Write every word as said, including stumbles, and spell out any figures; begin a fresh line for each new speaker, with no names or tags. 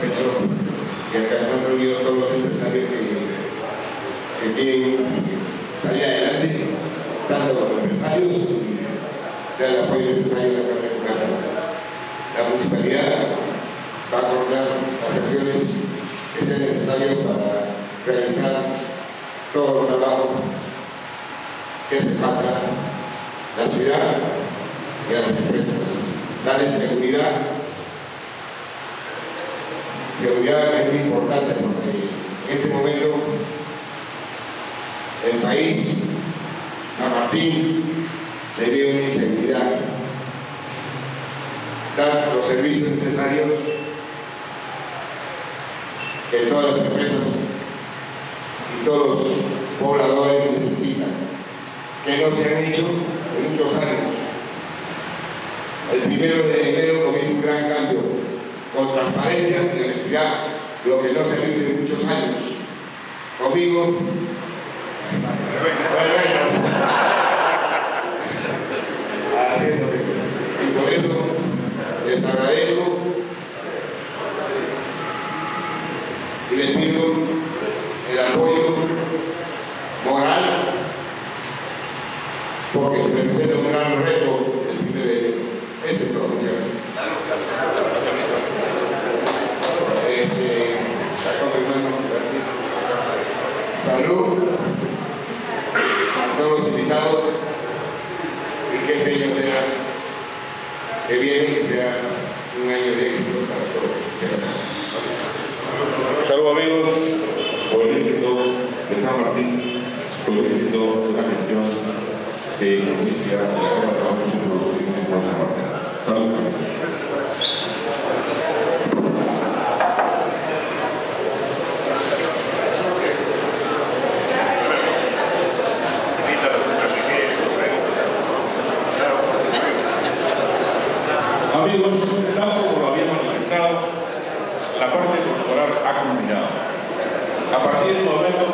satisfecho que acá están reunidos todos los empresarios que, que quieren salir adelante, tanto los empresarios y dar el apoyo necesario a la Cámara de Comercio. La municipalidad va a coordinar las acciones que sean necesarias para realizar todo el trabajo que hace falta a la ciudad y a las empresas. Darle seguridad. Seguridad es muy importante porque en este momento el país, San Martín, se ve una inseguridad. Dar los servicios necesarios que todas las empresas y todos los pobladores necesitan, que no se han hecho en muchos años. El primero de enero comienza un gran cambio, con transparencia y honestidad, lo que no se ha visto en muchos años. Conmigo, y por eso les agradezco y les pido el apoyo moral, porque se me presenta un gran reto el primero de enero. Eso es todo. Muchas gracias. Este, salud a todos los invitados y que este año sea, que viene, que sea un año de éxito para todos.
Salud, amigos, por el éxito de San Martín, por el éxito de la gestión de justicia de la Cámara de Trabajo y Productivo de San Martín. Salud. Amigos, tal como lo había manifestado, la parte corporal ha culminado. A partir del momento